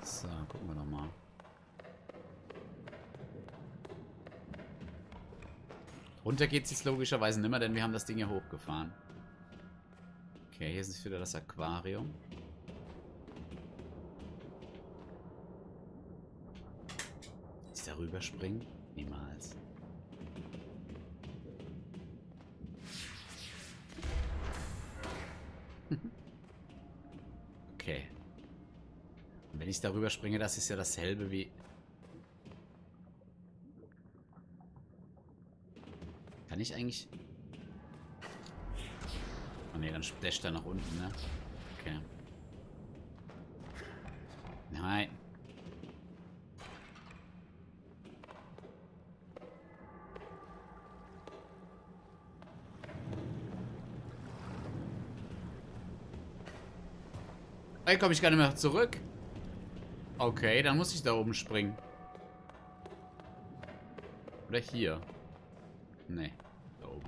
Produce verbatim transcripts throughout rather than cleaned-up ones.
So, gucken wir doch mal. Runter geht es jetzt logischerweise nicht mehr, denn wir haben das Ding ja hochgefahren. Okay, hier ist wieder das Aquarium. Ist da rüberspringen? Niemals. Okay. Und wenn ich darüber springe, das ist ja dasselbe wie... Kann ich eigentlich... Oh ne, dann splasht er nach unten, ne? Okay. Nein. Ey, komme ich gar nicht mehr zurück. Okay, dann muss ich da oben springen. Oder hier. Nee, da oben.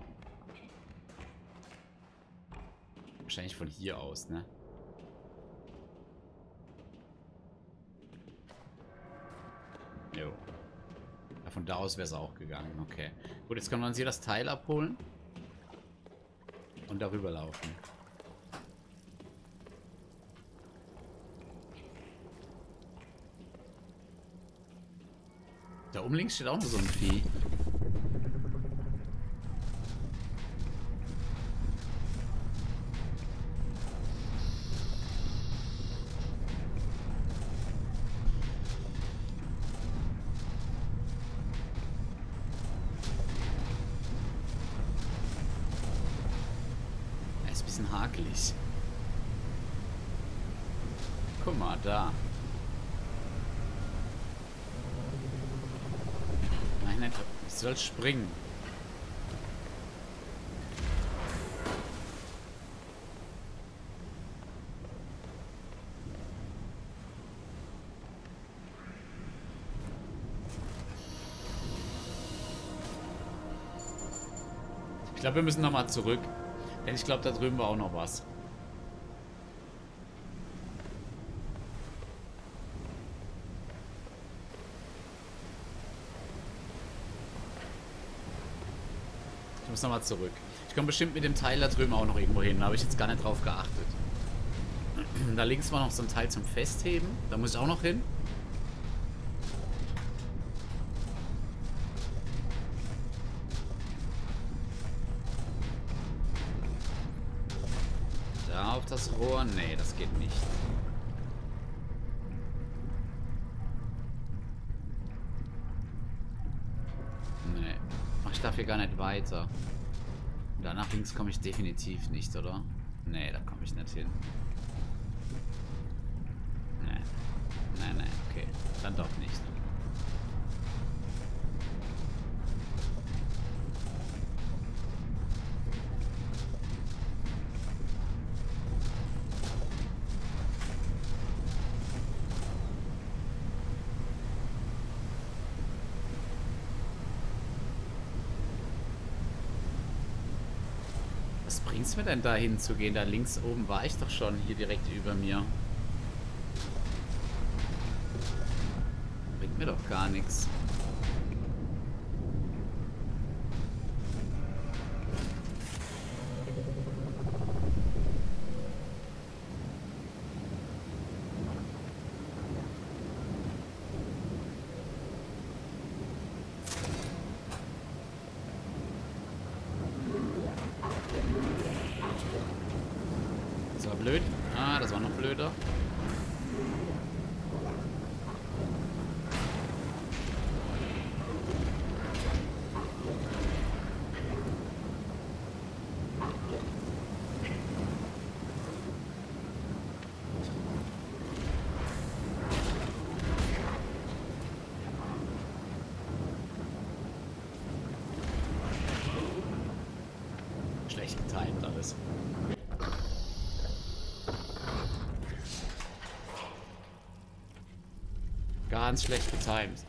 Wahrscheinlich von hier aus, ne? Jo. Ja, von da aus wäre es auch gegangen, okay. Gut, jetzt können wir uns hier das Teil abholen. Und darüber laufen. Da oben links steht auch noch so ein Vieh. Er ist ein bisschen hakelig. Guck mal, da. Nein, nein, ich soll springen. Ich glaube, wir müssen nochmal zurück. Denn ich glaube, da drüben war auch noch was. Ich muss nochmal zurück. Ich komme bestimmt mit dem Teil da drüben auch noch irgendwo hin. Da habe ich jetzt gar nicht drauf geachtet. Da links war noch so ein Teil zum Festheben. Da muss ich auch noch hin. Da auf das Rohr. Nee, das geht nicht. Nee. Ach, ich darf hier gar nicht weiter. Da nach links komme ich definitiv nicht, oder? Nee, da komme ich nicht hin. Nee. Nee, nee, okay. Dann doch nicht. Was bringt's mir denn da hinzugehen? Da links oben war ich doch schon, hier direkt über mir. Bringt mir doch gar nichts. Das war blöd. Ah, das war noch blöder. Schlecht getimt alles. Ganz schlecht getimt.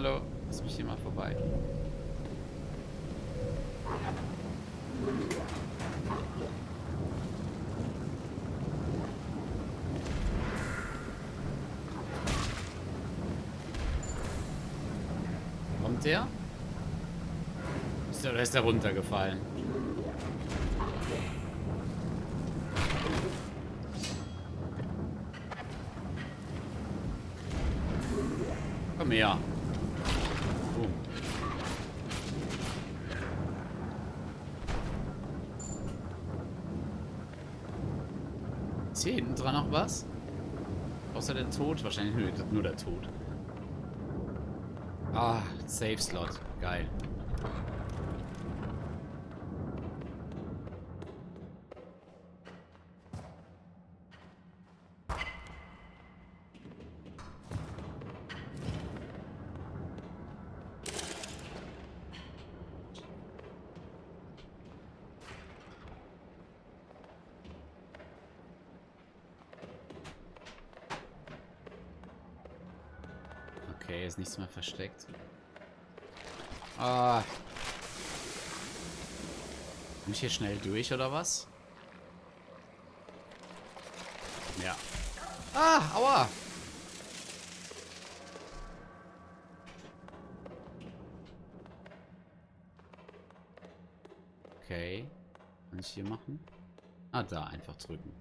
Hallo, lass mich hier mal vorbei. Kommt der? Ist der, oder ist der runtergefallen? Komm her. Boom. Ist hier hinten dran noch was? Außer der Tod? Wahrscheinlich nur, nur der Tod. Ah, Safe Slot. Geil. Okay, ist nichts mehr versteckt. Ah. Bin ich hier schnell durch, oder was? Ja. Ah, aua! Okay. Kann ich hier machen? Ah, da, einfach drücken.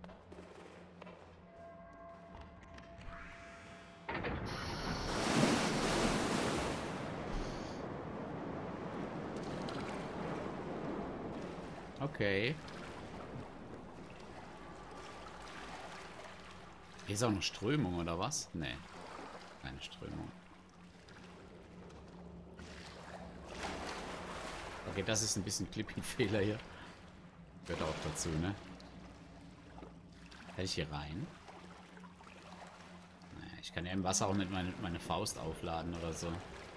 Okay. Hier ist auch eine Strömung, oder was? Nee. Keine Strömung. Okay, das ist ein bisschen Clipping-Fehler hier. Gehört auch dazu, ne? Kann ich hier rein? Naja, ich kann ja im Wasser auch mit meine, meine Faust aufladen oder so.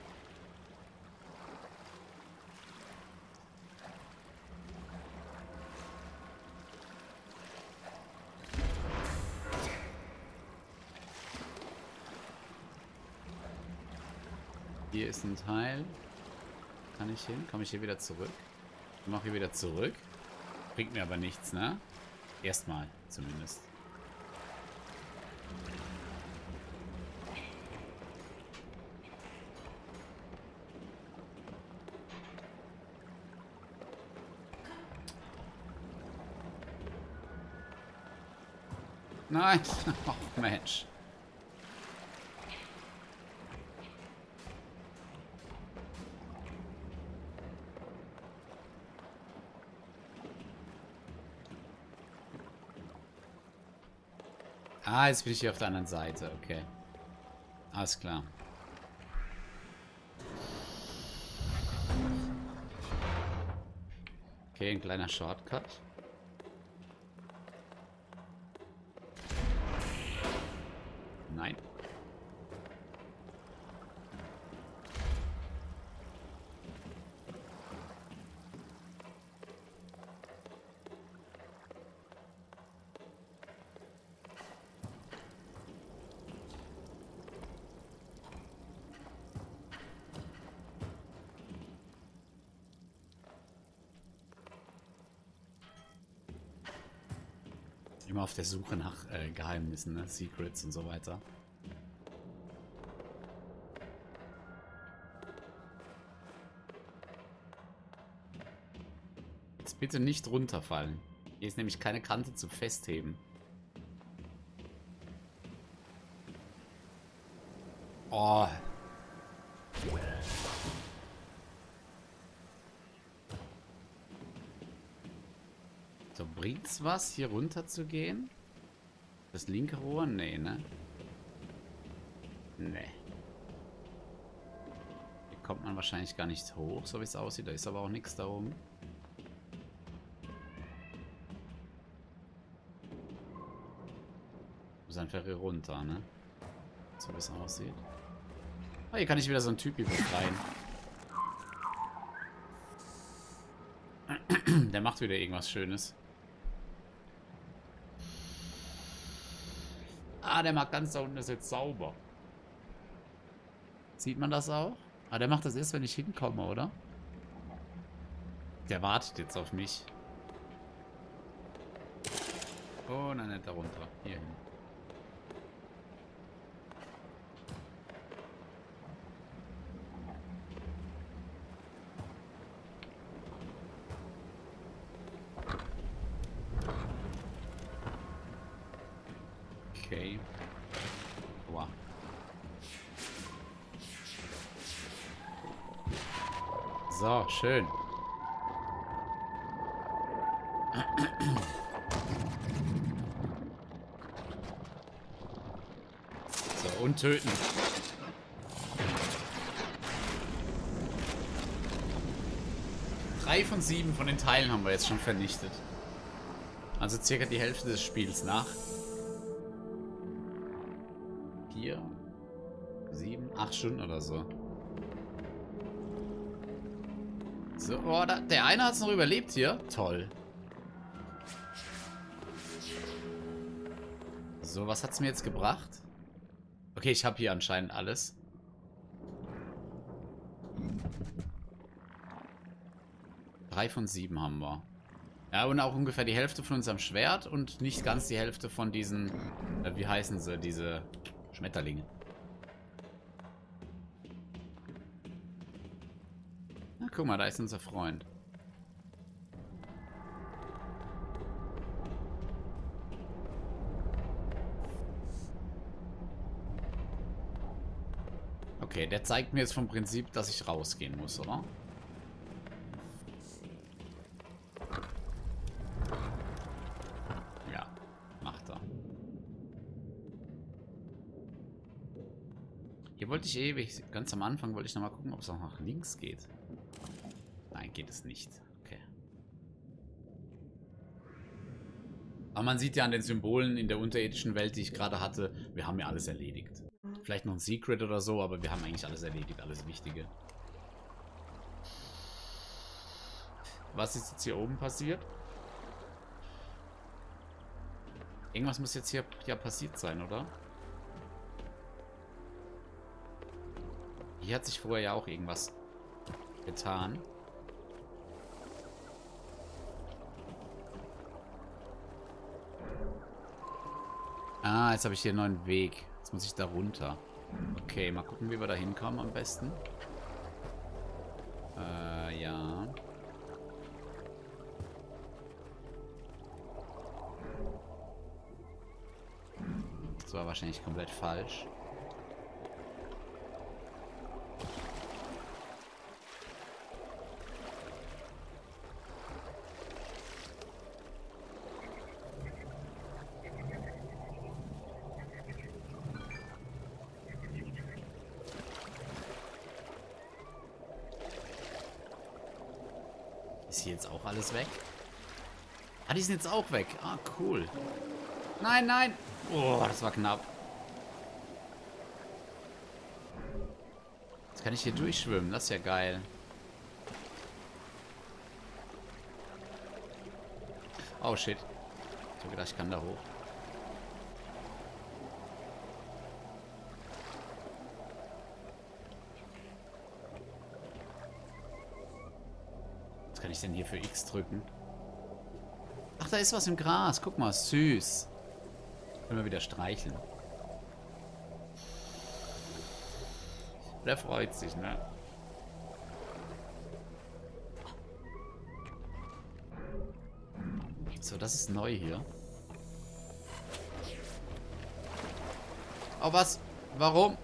Hier ist ein Teil. Kann ich hin? Komme ich hier wieder zurück? Ich mache hier wieder zurück. Bringt mir aber nichts, ne? Erstmal zumindest. Nein! Oh, Mensch. Ah, jetzt bin ich hier auf der anderen Seite. Okay. Alles klar. Okay, ein kleiner Shortcut. Nein. Immer auf der Suche nach äh, Geheimnissen, ne? Secrets und so weiter. Jetzt bitte nicht runterfallen. Hier ist nämlich keine Kante zum Festheben. Oh. So, bringt's was, hier runter zu gehen? Das linke Rohr? Nee, ne? Nee. Hier kommt man wahrscheinlich gar nicht hoch, so wie es aussieht. Da ist aber auch nichts da oben. Muss einfach hier runter, ne? So wie es aussieht. Oh, hier kann ich wieder so einen Typ befreien. Der macht wieder irgendwas Schönes. Ah, der macht ganz da unten ist jetzt sauber. Sieht man das auch? Aber der macht das erst, wenn ich hinkomme, oder? Der wartet jetzt auf mich. Oh, nein, nicht darunter. Hier hin. Okay. Wow. So, schön. So, und töten. Drei von sieben von den Teilen haben wir jetzt schon vernichtet. Also circa die Hälfte des Spiels nach. Vier, sieben, acht Stunden oder so. So, oh, da, der eine hat es noch überlebt hier. Toll. So, was hat es mir jetzt gebracht? Okay, ich habe hier anscheinend alles. Drei von sieben haben wir. Ja, und auch ungefähr die Hälfte von unserem Schwert und nicht ganz die Hälfte von diesen, äh, wie heißen sie, diese Schmetterlinge. Na, guck mal, da ist unser Freund. Okay, der zeigt mir jetzt vom Prinzip, dass ich rausgehen muss, oder? Ja, macht er. Hier wollte ich ewig, ganz am Anfang wollte ich nochmal gucken, ob es auch nach links geht. Nein, geht es nicht. Okay. Aber man sieht ja an den Symbolen in der unterirdischen Welt, die ich gerade hatte, wir haben ja alles erledigt. Vielleicht noch ein Secret oder so, aber wir haben eigentlich alles erledigt, alles Wichtige. Was ist jetzt hier oben passiert? Irgendwas muss jetzt hier ja passiert sein, oder? Hier hat sich vorher ja auch irgendwas getan. Ah, jetzt habe ich hier einen neuen Weg. Jetzt muss ich da runter. Okay, mal gucken, wie wir da hinkommen am besten. Äh, ja. Das war wahrscheinlich komplett falsch. Ist hier jetzt auch alles weg? Ah, die sind jetzt auch weg. Ah, cool. Nein, nein. Oh, das war knapp. Jetzt kann ich hier durchschwimmen. Das ist ja geil. Oh, shit. Ich habe gedacht, ich kann da hoch. Was kann ich denn hier für X drücken? Ach, da ist was im Gras. Guck mal, süß. Können wir wieder streicheln. Der freut sich, ne? So, das ist neu hier. Oh, was? Warum?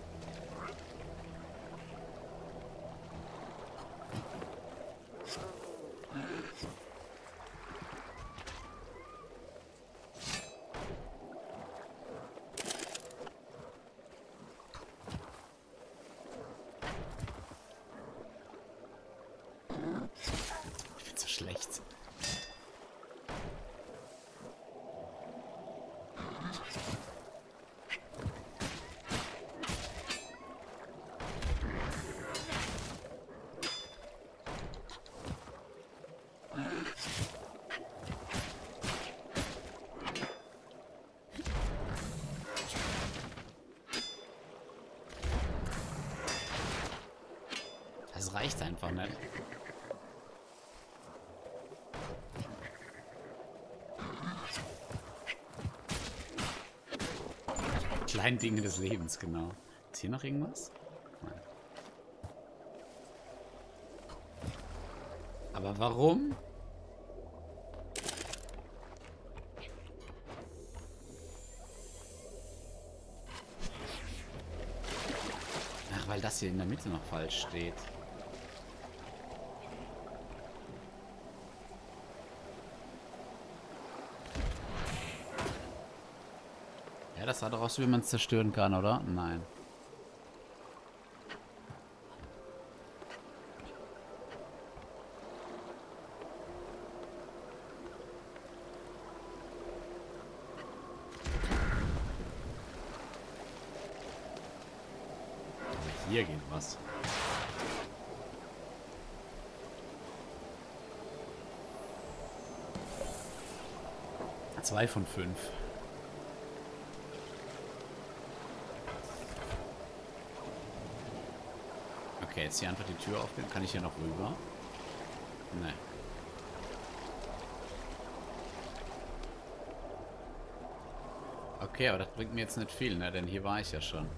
Ich bin so schlecht. das reicht einfach nicht. Kleinen Dinge des Lebens, genau. Ist hier noch irgendwas? Nein. Aber warum? Ach, weil das hier in der Mitte noch falsch steht. Ja, das sah doch aus, wie man es zerstören kann, oder? Nein. Aber hier geht was. Zwei von fünf. Okay, jetzt hier einfach die Tür aufgehen. Kann ich hier noch rüber? Ne. Okay, aber das bringt mir jetzt nicht viel, ne? Denn hier war ich ja schon.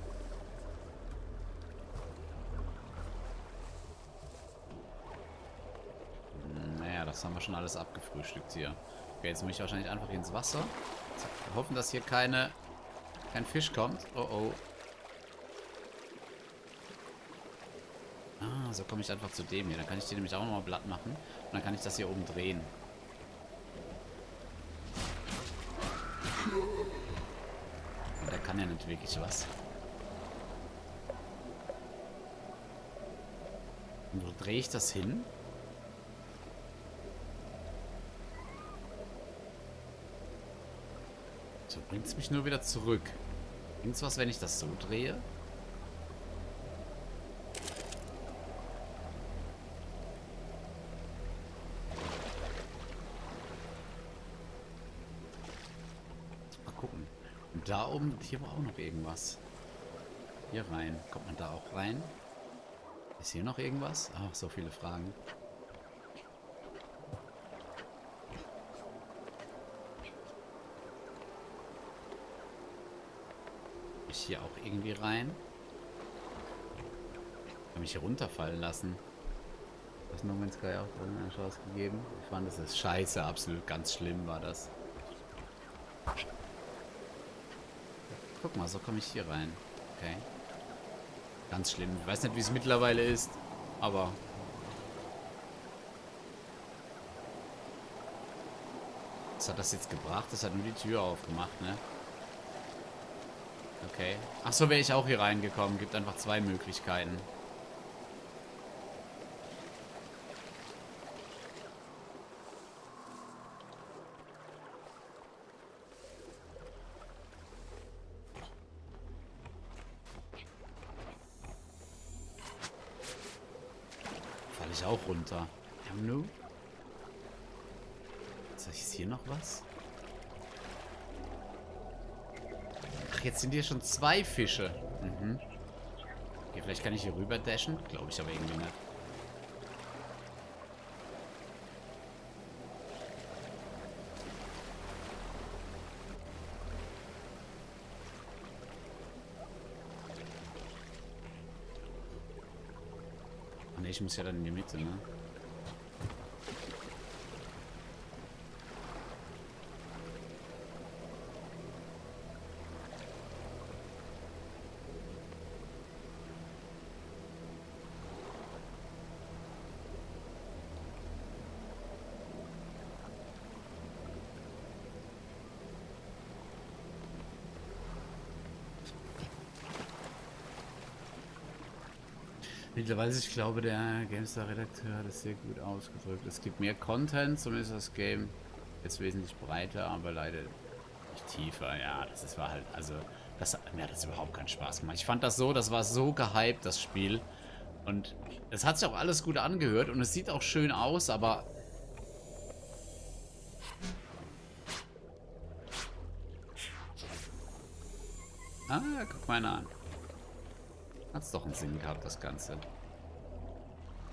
Naja, das haben wir schon alles abgefrühstückt hier. Okay, jetzt muss ich wahrscheinlich einfach ins Wasser. Wir hoffen, dass hier keine, kein Fisch kommt. Oh oh. Ah, so komme ich einfach zu dem hier. Dann kann ich den nämlich auch nochmal platt machen. Und dann kann ich das hier oben drehen. Und der kann ja nicht wirklich was. Und wo drehe ich das hin? So bringt es mich nur wieder zurück. Bringt es was, wenn ich das so drehe? Mal gucken. Und da oben, hier war auch noch irgendwas. Hier rein. Kommt man da auch rein? Ist hier noch irgendwas? Ach, so viele Fragen. Ich hier auch irgendwie rein? Ich kann mich hier runterfallen lassen. Das No Man's Sky auch eine Chance gegeben. Ich fand, das ist scheiße, absolut ganz schlimm war das. Guck mal, so komme ich hier rein. Okay. Ganz schlimm. Ich weiß nicht, wie es mittlerweile ist, aber... Was hat das jetzt gebracht? Das hat nur die Tür aufgemacht, ne? Okay. Ach so, wäre ich auch hier reingekommen. Gibt einfach zwei Möglichkeiten. Falle ich auch runter. Ja, nu? Ist hier noch was? Ach, jetzt sind hier schon zwei Fische. Mhm. Okay, vielleicht kann ich hier rüber dashen. Glaube ich aber irgendwie nicht. Ach ne, ich muss ja dann in die Mitte, ne? Mittlerweile, ich glaube, der GameStar-Redakteur hat es sehr gut ausgedrückt. Es gibt mehr Content, zumindest das Game jetzt wesentlich breiter, aber leider nicht tiefer. Ja, das ist, war halt, also, das, mir hat das überhaupt keinen Spaß gemacht. Ich fand das so, das war so gehypt, das Spiel. Und es hat sich auch alles gut angehört und es sieht auch schön aus, aber... Ah, guck mal an. Hat's doch einen Sinn gehabt, das Ganze.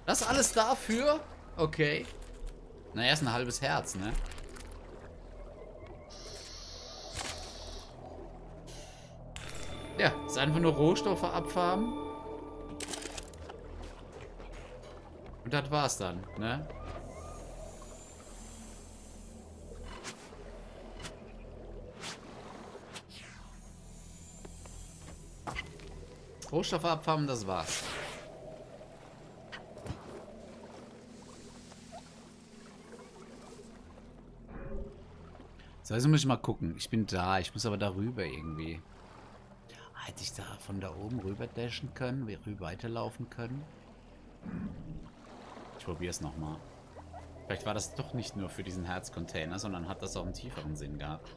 Das alles dafür? Okay. Na, erst ein halbes Herz, ne? Ja, ist einfach nur Rohstoffe abfarmen. Und das war's dann, ne? Rohstoffe abfarmen, das war's. So, also muss ich mal gucken. Ich bin da. Ich muss aber darüber irgendwie. Hätte ich da von da oben rüber dashen können? Rüber weiterlaufen können? Ich probiere es nochmal. Vielleicht war das doch nicht nur für diesen Herzcontainer, sondern hat das auch einen tieferen Sinn gehabt.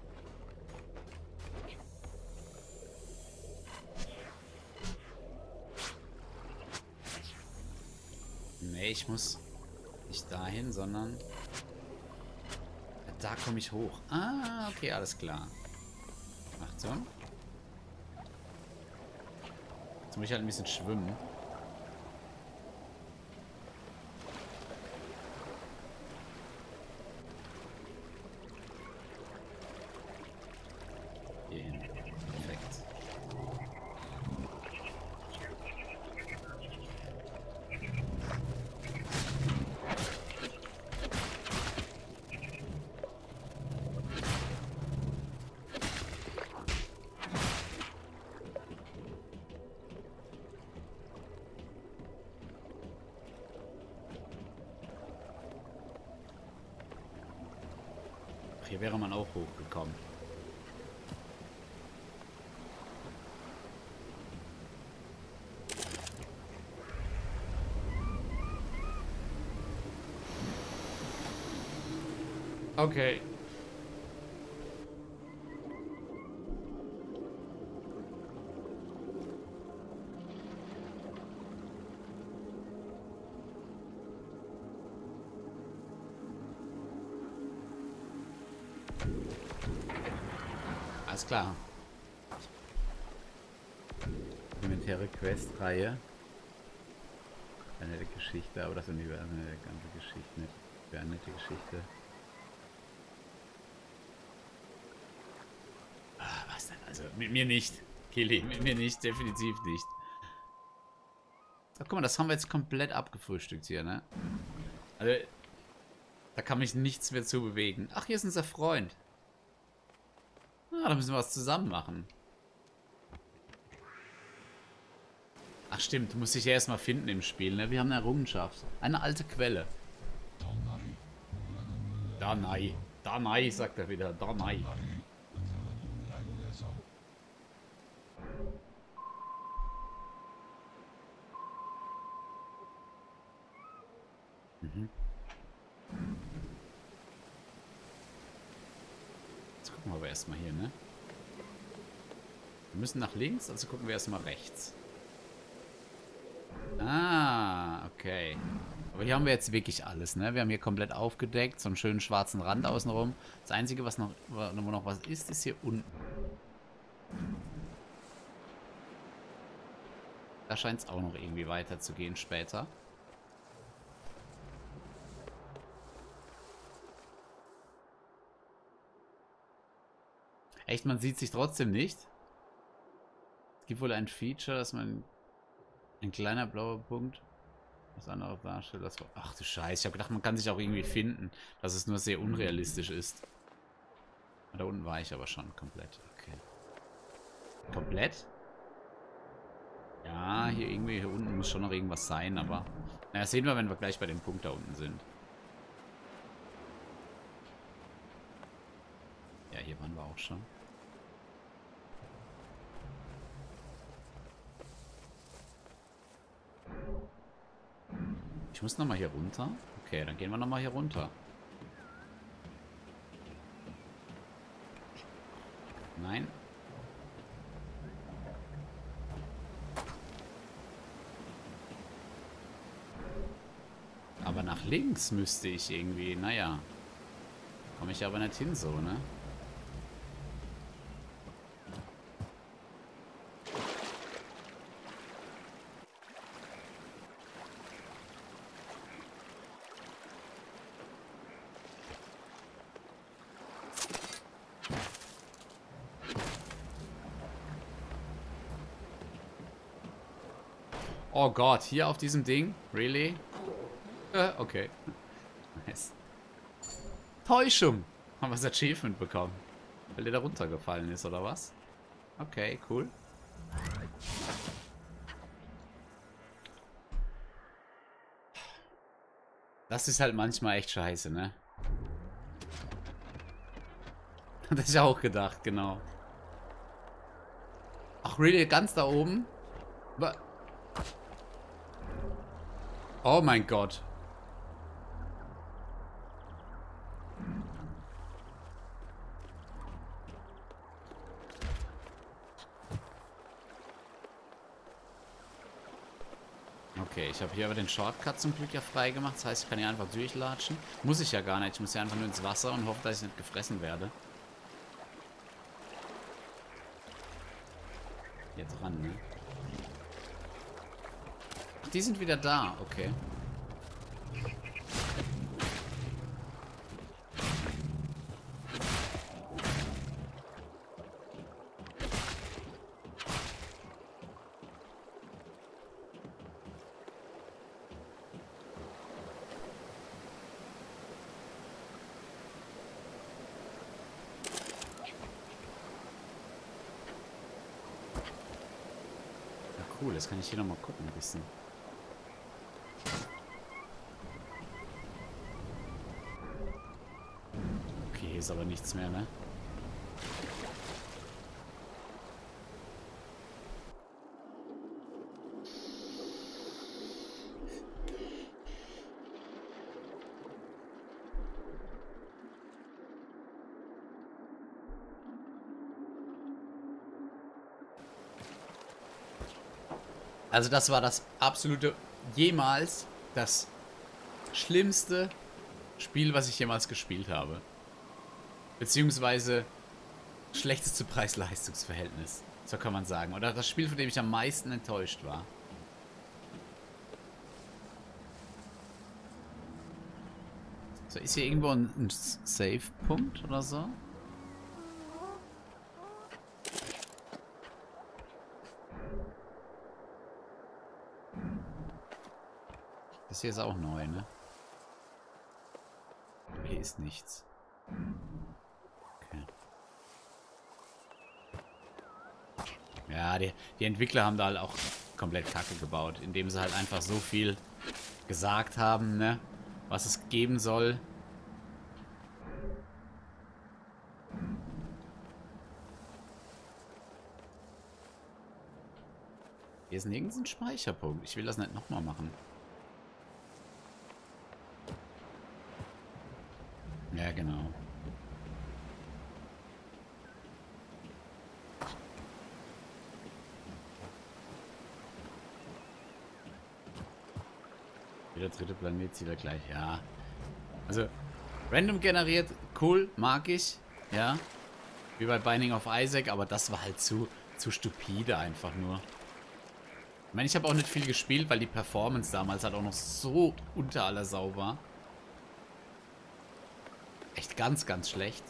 Nee, ich muss nicht dahin, sondern da komme ich hoch. Ah, okay, alles klar. Achtung. Jetzt muss ich halt ein bisschen schwimmen. Hier hin. Perfekt. Hier wäre man auch hochgekommen. Okay. Alles klar. Elementäre Questreihe. Eine nette Geschichte, aber das ist eine ganze Geschichte. Eine nette Geschichte. Ah, was denn? Also, mit mir nicht. Kili, mit mir nicht. Definitiv nicht. Ach, guck mal, das haben wir jetzt komplett abgefrühstückt hier, ne? Also, da kann mich nichts mehr zu bewegen. Ach, hier ist unser Freund. Ah, da müssen wir was zusammen machen. Ach stimmt, du musst dich ja erstmal finden im Spiel, ne? Wir haben eine Errungenschaft. Eine alte Quelle. Danai. Danai, sagt er wieder. Danai. Mhm. Jetzt gucken wir aber erstmal hier, ne? Wir müssen nach links, also gucken wir erstmal rechts. Ah, okay. Aber hier haben wir jetzt wirklich alles, ne? Wir haben hier komplett aufgedeckt, so einen schönen schwarzen Rand außenrum. Das Einzige, was noch, wo noch was ist, ist hier unten. Da scheint es auch noch irgendwie weiter zu gehen später. Echt, man sieht sich trotzdem nicht? Es gibt wohl ein Feature, dass man... Ein kleiner blauer Punkt. Was anderes darstellt. Das war, ach du Scheiße. Ich habe gedacht, man kann sich auch irgendwie finden. Dass es nur sehr unrealistisch ist. Da unten war ich aber schon komplett. Okay. Komplett? Ja, hier irgendwie, hier unten muss schon noch irgendwas sein, aber... Naja, sehen wir, wenn wir gleich bei dem Punkt da unten sind. Ja, hier waren wir auch schon. Ich muss nochmal hier runter. Okay, dann gehen wir nochmal hier runter. Nein. Aber nach links müsste ich irgendwie, naja. Komme ich aber nicht hin so, ne? Oh Gott, hier auf diesem Ding? Really? Äh, okay. Nice. Täuschung. Haben wir das Achievement bekommen. Weil der da runtergefallen ist, oder was? Okay, cool. Das ist halt manchmal echt scheiße, ne? Das ist ja auch gedacht, genau. Ach, really? Ganz da oben? Oh mein Gott. Okay, ich habe hier aber den Shortcut zum Glück ja frei gemacht. Das heißt, ich kann hier einfach durchlatschen. Muss ich ja gar nicht. Ich muss ja einfach nur ins Wasser und hoffe, dass ich nicht gefressen werde. Hier dran, ne? Ach, die sind wieder da. Okay. Cool, jetzt kann ich hier nochmal gucken ein bisschen. Okay, hier ist aber nichts mehr, ne? Also das war das absolute, jemals das schlimmste Spiel, was ich jemals gespielt habe. Beziehungsweise schlechteste Preis-Leistungs-Verhältnis. So kann man sagen. Oder das Spiel, von dem ich am meisten enttäuscht war. So, ist hier irgendwo ein, ein Save-Punkt oder so? Das hier ist auch neu, ne? Hier ist nichts. Okay. Ja, die, die Entwickler haben da halt auch komplett Kacke gebaut, indem sie halt einfach so viel gesagt haben, ne? Was es geben soll. Hier ist nirgends ein Speicherpunkt. Ich will das nicht nochmal machen. Ja, genau. Jeder dritte Planet sieht er gleich. Ja. Also, random generiert, cool, mag ich. Ja. Wie bei Binding of Isaac, aber das war halt zu, zu stupide einfach nur. Ich meine, ich habe auch nicht viel gespielt, weil die Performance damals halt auch noch so unter aller Sau war. Echt ganz, ganz schlecht.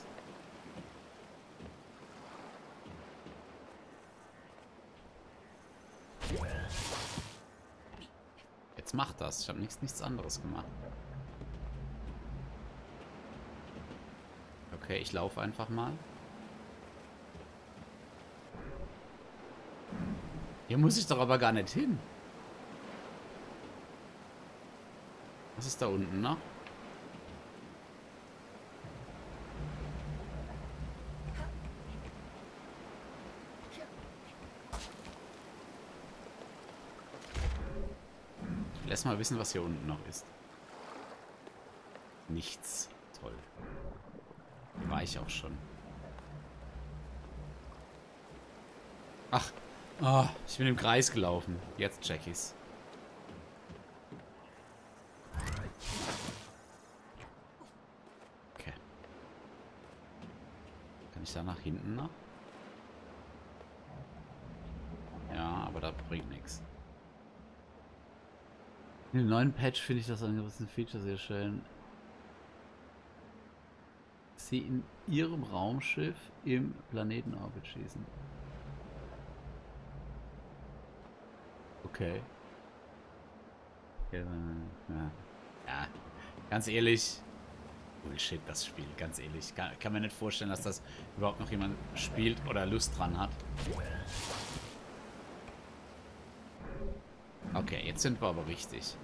Jetzt macht das. Ich habe nichts, nichts anderes gemacht. Okay, ich laufe einfach mal. Hier muss ich doch aber gar nicht hin. Was ist da unten noch? Ich will erst mal wissen, was hier unten noch ist. Nichts. Toll. Hier war ich auch schon. Ach. Oh, ich bin im Kreis gelaufen. Jetzt check ich's. Okay. Kann ich da nach hinten noch? Ja, aber das bringt nichts. In dem neuen Patch finde ich das angepasste Feature sehr schön. Sie in ihrem Raumschiff im Planetenorbit schießen. Okay. Ja, ja. Ja, ganz ehrlich. Bullshit, das Spiel, ganz ehrlich. Kann, kann mir nicht vorstellen, dass das überhaupt noch jemand spielt oder Lust dran hat. Okay, jetzt sind wir aber richtig.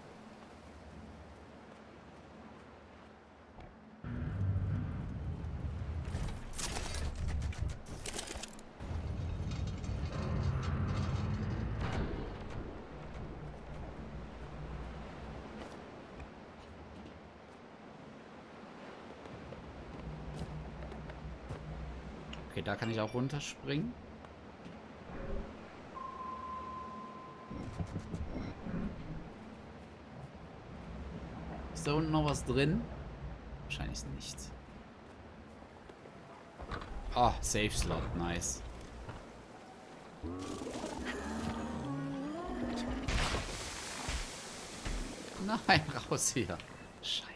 Okay, da kann ich auch runterspringen. Ist da unten noch was drin? Wahrscheinlich nicht. Ah, oh, Safe Slot, nice. Nein, raus hier. Scheiße.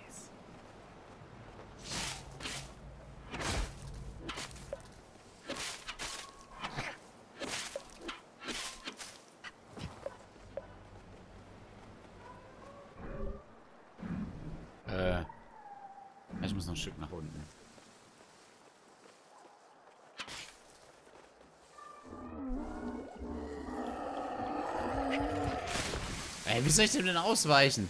Äh. Ich muss noch ein Stück nach unten. Ey, wie soll ich dem denn ausweichen?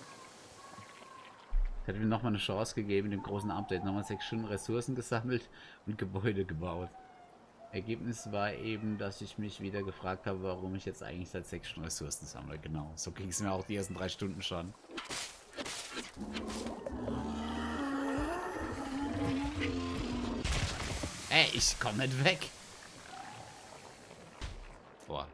Ich hätte mir nochmal eine Chance gegeben, in dem großen Update nochmal sechs Stunden Ressourcen gesammelt und Gebäude gebaut. Ergebnis war eben, dass ich mich wieder gefragt habe, warum ich jetzt eigentlich seit sechs Stunden Ressourcen sammle. Genau, so ging es mir auch die ersten drei Stunden schon. Ey, ich komme nicht weg. Boah.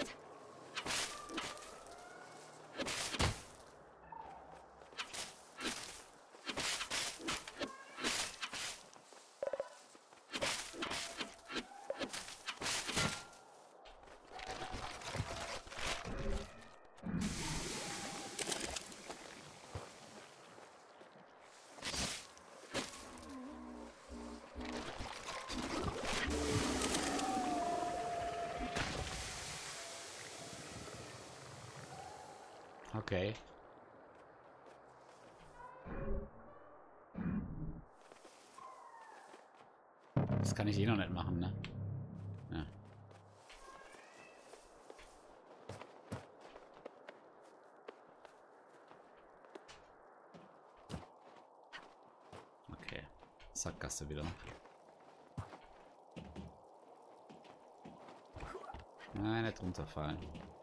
Okay. Das kann ich eh noch nicht machen, ne? Ja. Okay. Sackgasse wieder. Nein, nicht runterfallen.